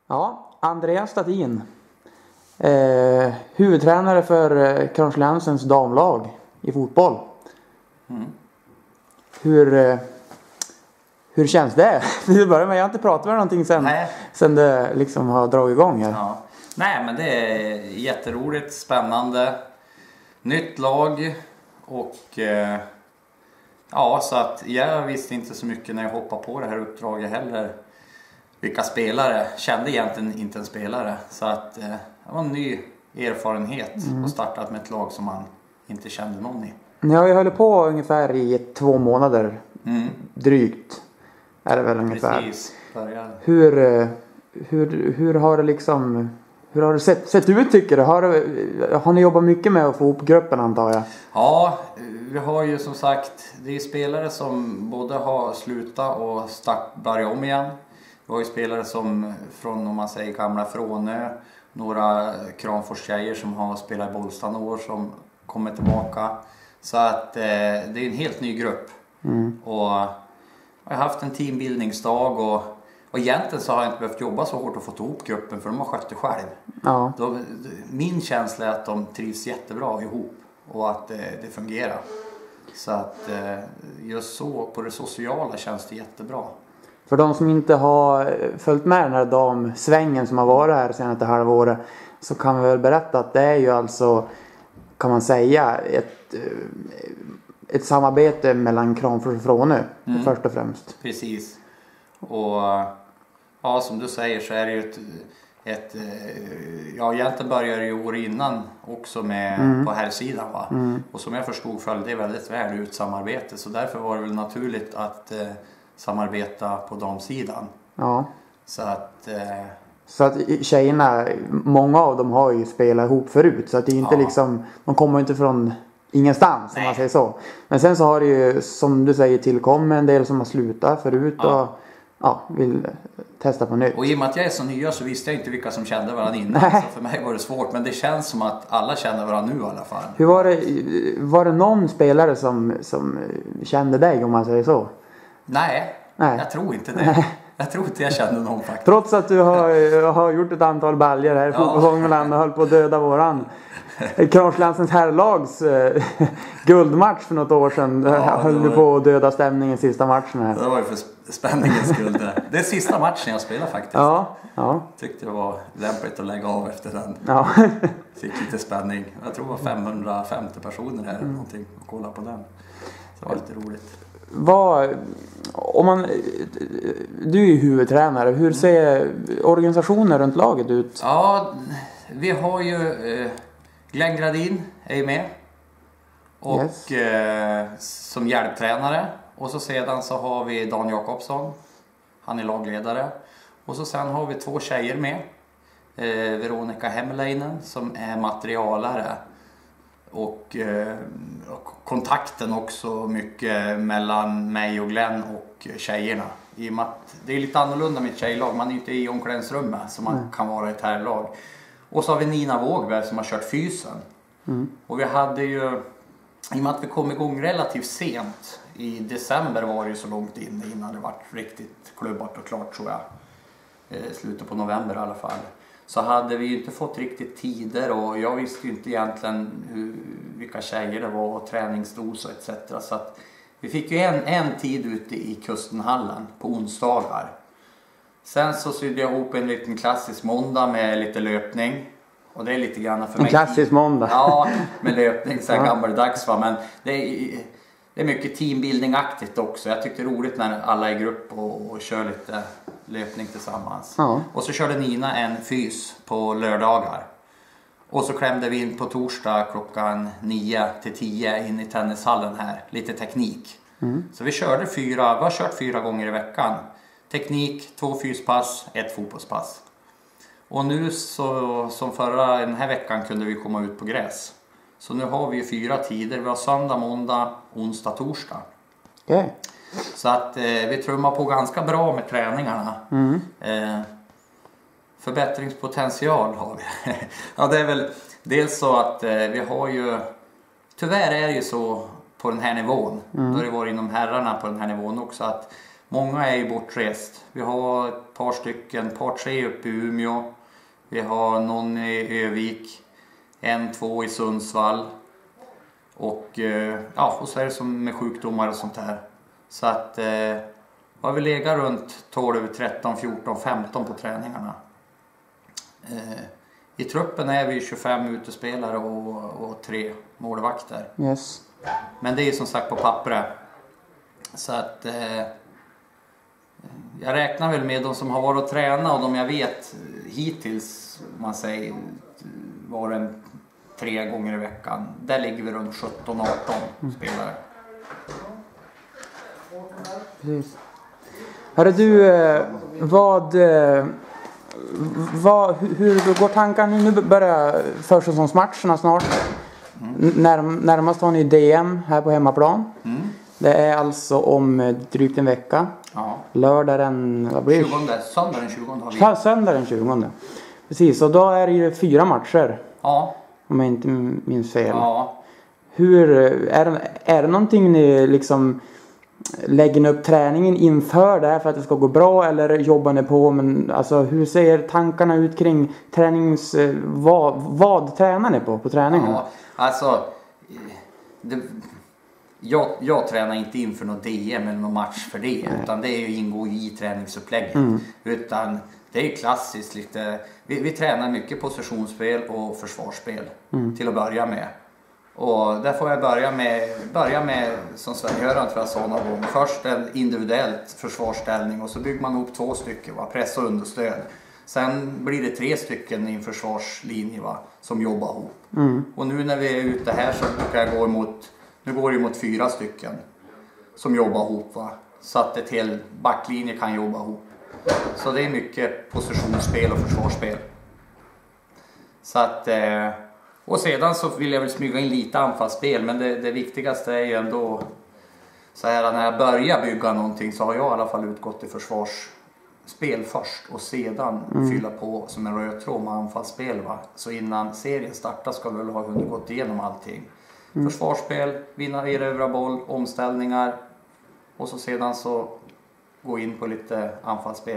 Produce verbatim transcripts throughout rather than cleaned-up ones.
Ja, Andreas Stadin. Eh, huvudtränare för eh, Kronschlänsens damlag i fotboll. Mm. Hur, eh, hur känns det? Du börjar med, jag har inte pratat med någonting sen, sen det liksom har dragit igång här. Ja. Nej, men det är jätteroligt, spännande. Nytt lag och eh, ja, så att jag visste inte så mycket när jag hoppade på det här uppdraget heller. Vilka spelare, kände egentligen inte en spelare. Så att eh, det var en ny erfarenhet mm. och startat med ett lag som man inte kände någon i. Ni har ju hållit på ungefär i två månader, mm. drygt. Är det väl ungefär. Precis, började. Hur, hur, hur har det liksom, hur har det sett, sett ut tycker du? Har, har ni jobbat mycket med att få ihop gruppen antar jag? Ja, vi har ju som sagt, det är spelare som både har slutat och start, börjat om igen. Vi har ju spelare som från, om man säger, gamla Frånö, några Kramfors-tjejer som har spelat i Bollsta några år som kommer tillbaka. Så att eh, det är en helt ny grupp. Mm. Och jag har haft en teambildningsdag och, och egentligen så har jag inte behövt jobba så hårt att få ihop gruppen för de har skött det själv. Ja. Då, min känsla är att de trivs jättebra ihop och att eh, det fungerar. Så att eh, just så på det sociala känns det jättebra. För de som inte har följt med den här damsvängen som har varit här senaste halvåret så kan vi väl berätta att det är ju alltså, kan man säga, ett, ett samarbete mellan Kramfors och Frånö mm. först och främst. Precis. Och ja, som du säger så är det ju ett, ett ja, egentligen började ju år innan också med mm. på här sidan va. Mm. Och som jag förstod följde det väldigt väl ut samarbete, så därför var det väl naturligt att eh, samarbeta på damsidan. Ja. Så att eh, så att tjejerna, många av dem har ju spelat ihop förut, så att det är inte ja. liksom, de kommer inte från ingenstans om man säger så. Men sen så har det ju, som du säger, tillkommit en del som har slutat förut ja. och ja, vill testa på nytt. Och i och med att jag är så nya så visste jag inte vilka som kände varandra innan. Så för mig var det svårt, men det känns som att alla känner varandra nu i alla fall. Hur var det, var det någon spelare som, som kände dig om man säger så? Nej, Nej. jag tror inte det. Nej. Jag tror inte jag kände någon faktiskt. Trots att du har, har gjort ett antal baljor här i ja. fotbollsångerland och höll på att döda våran Kronschlänsens herrlags uh, guldmatch för något år sedan. Ja, höll du på att döda stämningen sista matchen här. Det var ju för spänningens skull det. Det är sista matchen jag spelar faktiskt. Ja, ja. Tyckte det var lämpligt att lägga av efter den. Ja. Fick lite spänning. Jag tror det var femhundrafemtio personer här eller mm. någonting och kolla på den. Så det var lite roligt. Vad, om man, du är ju huvudtränare. Hur ser organisationen runt laget ut? Ja, vi har ju eh, Glenn Gradin är ju med. Och yes. eh, som hjälptränare. Och så sedan så har vi Dan Jakobsson. Han är lagledare. Och så sen har vi två tjejer med. Eh, Veronica Hemmeleinen som är materialare. Och eh, kontakten också mycket mellan mig och Glenn och tjejerna. I och med att det är lite annorlunda med ett tjejlag. Man är inte i omklädningsrummet som man mm. kan vara i ett herrlag. Och så har vi Nina Wågberg som har kört fysen. Mm. Och vi hade ju, i och med att vi kom igång relativt sent. I december var det ju så långt in innan det var riktigt klubbat och klart tror jag. Eh, slutet på november i alla fall. Så hade vi ju inte fått riktigt tider och jag visste ju inte egentligen hur, vilka tjejer det var och träningsdos och et cetera. Så att vi fick ju en, en tid ute i Kustenhallen på onsdagar. Sen så sydde jag ihop en liten klassisk måndag med lite löpning. Och det är lite grann för en mig. En klassisk måndag? Ja, med löpning så här ja. gammaldags va. Men det är, det är mycket teambuilding-aktigt också. Jag tyckte det är roligt när alla är i grupp och, och kör lite löpning tillsammans. Ja. Och så körde Nina en fys på lördagar. Och så klämde vi in på torsdag klockan nio till tio in i tennishallen här. Lite teknik. Mm. Så vi körde fyra, vi har kört fyra gånger i veckan. Teknik, två fyspass, ett fotbollspass. Och nu så, som förra den här veckan kunde vi komma ut på gräs. Så nu har vi ju fyra tider. Vi har söndag, måndag, onsdag, torsdag. Okay. Så att eh, vi trummar på ganska bra med träningarna. Mm. Eh, förbättringspotential har vi. Ja, det är väl dels så att eh, vi har ju, tyvärr är det ju så på den här nivån. Mm. Då har det varit inom herrarna på den här nivån också att många är ju bortrest. Vi har ett par stycken, ett par tre uppe i Umeå. Vi har någon i Övik, en, två i Sundsvall. Och ja, och så är det som med sjukdomar och sånt här. Så att eh, har vi legat runt tolv, tretton, fjorton, femton på träningarna. Eh, I truppen är vi tjugofem utespelare och, och tre målvakter. Yes. Men det är som sagt på pappret. Så att eh, jag räknar väl med de som har varit och tränat och de jag vet hittills, man säger, var en tre gånger i veckan. Där ligger vi runt sjutton arton mm. spelare. Precis. Hörru du, vad, vad, hur går tankarna nu? Nu börjar försäsongsmatcherna snart. Mm. När, närmast har ni D M här på hemmaplan. Mm. Det är alltså om drygt en vecka. Ja. Lördag den... Vad blir det? tjugonde, söndag den tjugonde har vi. Söndag den tjugonde. Precis, och då är det ju fyra matcher. Ja. Om jag inte minns fel. Ja. Hur, är det, är det någonting ni liksom lägger upp träningen inför det här för att det ska gå bra, eller jobbar ni på, men alltså hur ser tankarna ut kring tränings, vad, vad tränar ni på på träningen? Ja, alltså det, jag, jag tränar inte inför något D M eller någon match för det. Nej. Utan det är ju ingår i träningsupplägget. Mm. Utan det är klassiskt lite, vi, vi tränar mycket positionsspel och försvarsspel mm. till att börja med. Och där får jag börja med, börja med som Sven-Göran tror jag sa någon gång. Först en individuellt försvarsställning och så bygger man ihop två stycken, va? Press och understöd. Sen blir det tre stycken i en försvarslinje, va? Som jobbar ihop. Mm. Och nu när vi är ute här så brukar jag gå emot, nu går det mot fyra stycken som jobbar ihop, va? Så att ett hel backlinje kan jobba ihop. Så det är mycket positionsspel och försvarsspel. Så att... Eh, Och sedan så vill jag väl smyga in lite anfallsspel, men det, det viktigaste är ju ändå så här, när jag börjar bygga någonting så har jag i alla fall utgått i försvarsspel först och sedan mm. fylla på som en röd tråd med anfallsspel, va? Så innan serien startar ska vi väl ha hunnit gått igenom allting. Mm. Försvarsspel, vinna, erövra boll, omställningar och så sedan så gå in på lite anfallsspel.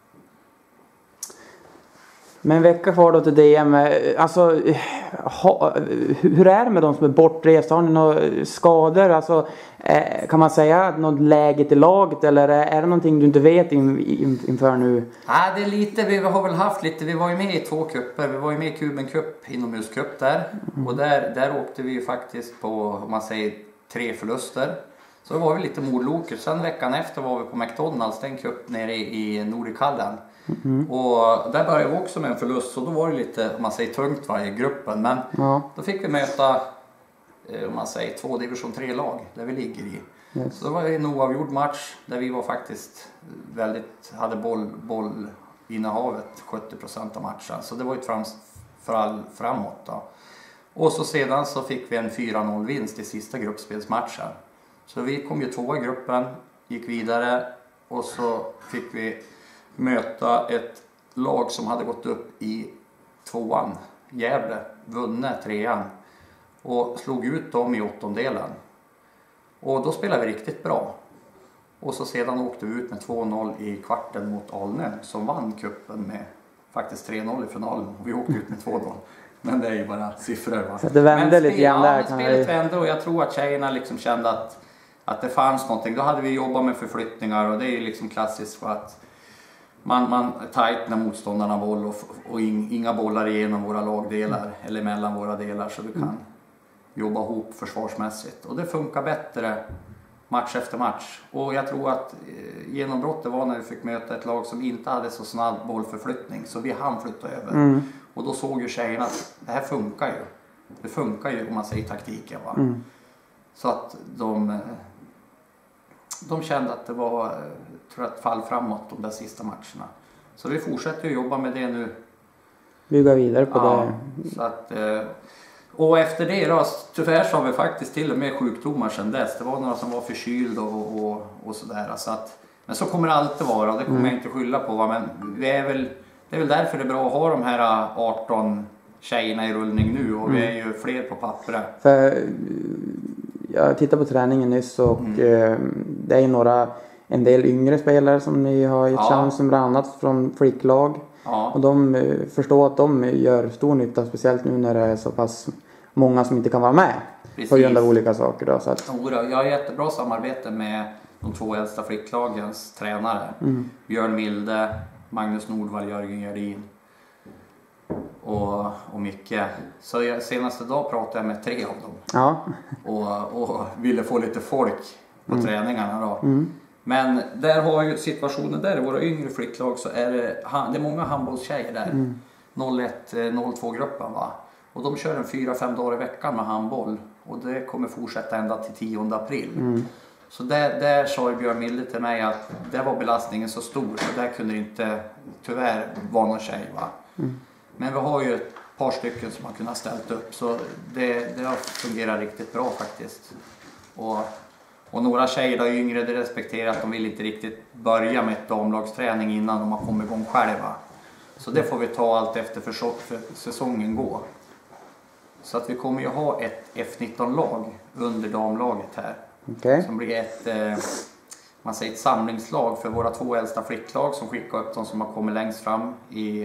Men en vecka kvar då till D M. Alltså, ha, hur är det med de som är bortresta? Har ni några skador? Alltså, eh, kan man säga något läget i laget? Eller är det någonting du inte vet in, in, inför nu? Ja, det är lite, vi har väl haft lite, vi var ju med i två kupper. Vi var ju med i Kuben Cup, inomhuscup där. Mm. Och där, där åkte vi ju faktiskt på, om man säger, tre förluster. Så då var vi lite mordloker. Sen veckan efter var vi på McDonalds, den cup nere i, i Nordikallen. Mm. Och där började vi också med en förlust, så då var det lite, om man säger, tungt va, i gruppen. Men ja. Då fick vi möta, om man säger, två division tre lag där vi ligger i. Yes. Så då var det en oavgjord match där vi var faktiskt väldigt, hade boll, bollinnehavet sjuttio procent av matchen. Så det var ju ett framfall framåt då. Och så sedan så fick vi en fyra noll vinst i sista gruppspelsmatchen. Så vi kom ju två i gruppen, gick vidare och så fick vi möta ett lag som hade gått upp i tvåan, Gävle, vunne trean och slog ut dem i åttondelen. Och då spelade vi riktigt bra. Och så sedan åkte vi ut med två noll i kvarten mot Alnö som vann kuppen med faktiskt tre noll i finalen. Och vi åkte ut med två noll. Men det är ju bara siffror, va? Så det vände men lite grann där. Ja, spelet vände och jag tror att tjejerna liksom kände att, att det fanns någonting. Då hade vi jobbat med förflyttningar och det är ju liksom klassiskt för att Man, man tajt när motståndarna boll och, och in, inga bollar igenom våra lagdelar mm. eller mellan våra delar så vi kan mm. jobba ihop försvarsmässigt. Och det funkar bättre match efter match. Och jag tror att eh, genombrottet var när vi fick möta ett lag som inte hade så snabb bollförflyttning. Så vi hann flytta över. Mm. Och då såg ju tjejerna att det här funkar ju. Det funkar ju om man säger taktiken, va? Mm. Så att de... De kände att det var, tror jag, ett fall framåt de där sista matcherna. Så vi fortsätter ju jobba med det nu. Bygga vidare på ja, det. Så att, och efter det då, tyvärr så har vi faktiskt till och med sjukdomar sedan dess. Det var några som var förkyld och, och, och sådär. Så att, men så kommer det alltid vara och det kommer mm. jag inte skylla på. Va? Men vi är väl, det är väl därför det är bra att ha de här arton tjejerna i rullning nu. Och mm. vi är ju fler på pappret. För jag tittade på träningen nyss och mm. eh, det är några en del yngre spelare som ni har gett Ja. chansen, bland annat från flicklag. Ja. Och de eh, förstår att de gör stor nytta, speciellt nu när det är så pass många som inte kan vara med. Precis. På grund av olika saker då, så att... Jag har jättebra samarbete med de två äldsta flicklagens tränare. Mm. Björn Milde, Magnus Nordvall, Jörgen Gerdin och, och Micke. Så jag, senaste dag pratade jag med tre av dem. Ja. Och, och ville få lite folk på Mm. träningarna då. Mm. Men där har ju situationen där i våra yngre flicklag, så är det, det är många handbollstjejer där. Mm. noll ett noll två gruppen va. Och de kör en fyra fem dagar i veckan med handboll. Och det kommer fortsätta ända till tionde april. Mm. Så där, där sa ju Björn Milde till mig att där var belastningen så stor. Så där kunde det inte tyvärr vara någon tjej va. Mm. Men vi har ju ett par stycken som har kunnat ställt upp. Så det, det har fungerat riktigt bra faktiskt. Och, och några tjejer då yngre, det respekterar att de vill inte riktigt börja med ett damlagsträning innan de har kommit igång själva. Så det får vi ta allt efter för, för säsongen går. Så att vi kommer ju ha ett F nitton-lag under damlaget här. Okay. Som blir ett, eh, man säger ett samlingslag för våra två äldsta flicklag som skickar upp de som har kommit längst fram i,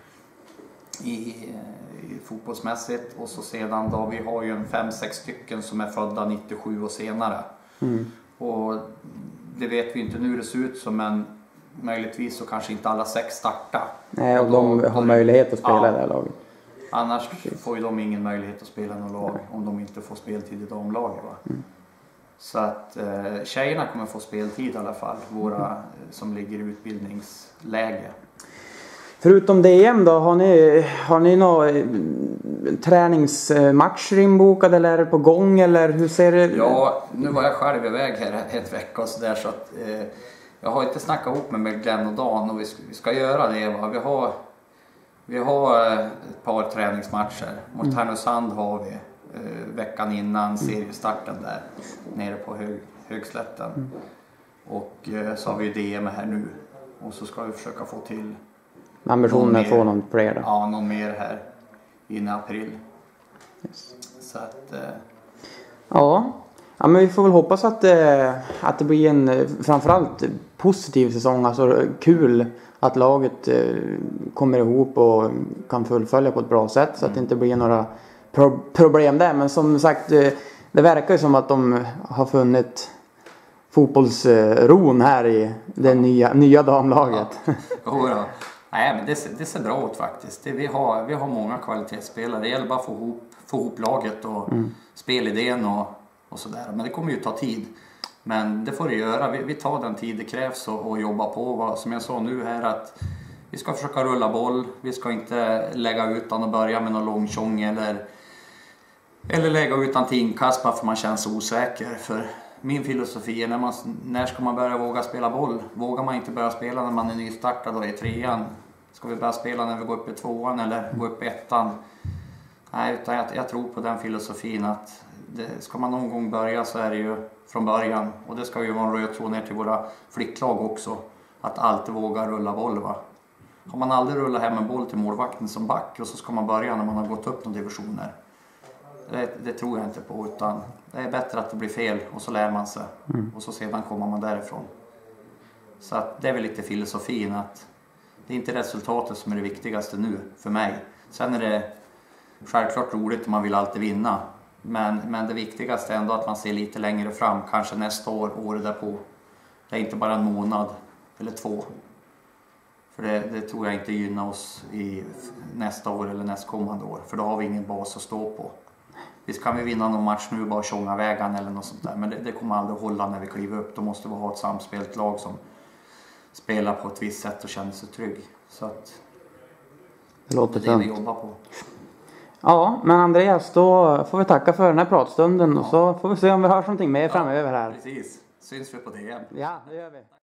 i, i fotbollsmässigt. Och så sedan då, vi har ju en fem sex stycken som är födda nittiosju och senare. Mm. Och det vet vi inte nu hur det ser ut som, men möjligtvis så kanske inte alla sex startar. Nej, och, och då, de har då, möjlighet att spela ja. i det här laget. Annars får ju de ingen möjlighet att spela någon lag om de inte får speltid i damlaget va. Mm. Så att eh, tjejerna kommer få speltid i alla fall, våra eh, som ligger i utbildningsläge. Förutom D M då, har ni, har ni några eh, träningsmatcher inbokade eller är det på gång eller hur ser det ut? Ja, nu var jag själv iväg här ett vecka och sådär så att eh, jag har inte snackat ihop mig med Glenn och Dan och vi ska, vi ska göra det va. Vi har, vi har eh, ett par träningsmatcher. Mot Mm. Härnösand har vi eh, veckan innan seriestarten där nere på hög, Högslätten. Mm. Och eh, så har vi D M här nu och så ska vi försöka få till Ambitionen att få någon fler då? Ja, någon mer här innan april. Yes. Så att eh, Ja. Ja, men vi får väl hoppas att, eh, att det blir en eh, framförallt positiv säsong. Alltså kul att laget eh, kommer ihop och kan fullfölja på ett bra sätt. Så att det inte blir några pro- problem där. Men som sagt, eh, det verkar ju som att de har funnit fotbollsron här i det nya, nya damlaget. Ja. Jo då. Nej, men det ser, det ser bra ut faktiskt. Det, vi, har, vi har många kvalitetsspelare. Det gäller bara att få ihop, få ihop laget och Mm. spelidén och, och sådär. Men det kommer ju ta tid. Men det får det göra. Vi, vi tar den tid det krävs och, och jobbar på. Som jag sa nu här att vi ska försöka rulla boll. Vi ska inte lägga utan och börja med någon långtjong eller, eller lägga utan till inkast bara för man känns osäker. För min filosofi är när, man, när ska man börja våga spela boll? Vågar man inte börja spela när man är nystartad då i trean? Ska vi börja spela när vi går upp i tvåan eller går upp i ettan? Nej, utan jag, jag tror på den filosofin att det, ska man någon gång börja så är det ju från början. Och det ska ju vara en röd tråd ner till våra flicklag också. Att alltid våga rulla boll va. Har man aldrig rullat hem en boll till målvakten som back och så ska man börja när man har gått upp några divisioner. Det, det tror jag inte på, utan det är bättre att det blir fel och så lär man sig. Mm. Och så sedan kommer man därifrån. Så att det är väl lite filosofin att det är inte resultatet som är det viktigaste nu för mig. Sen är det självklart roligt om man vill alltid vinna. Men, men det viktigaste är ändå att man ser lite längre fram, kanske nästa år, året därpå. Det är inte bara en månad eller två. För det, det tror jag inte gynnar oss i nästa år eller nästkommande år. För då har vi ingen bas att stå på. Visst kan vi vinna någon match nu bara tjonga vägen eller något sånt där. Men det, det kommer aldrig hålla när vi kliver upp. Då måste vi ha ett samspelt lag som spelar på ett visst sätt och känner sig trygg. Så att det låter det är det vi jobbar på. Ja, men Andreas, då får vi tacka för den här pratstunden. Ja. Och så får vi se om vi hörs någonting mer ja, framöver här. Precis. Syns vi på D M. Ja, det gör vi.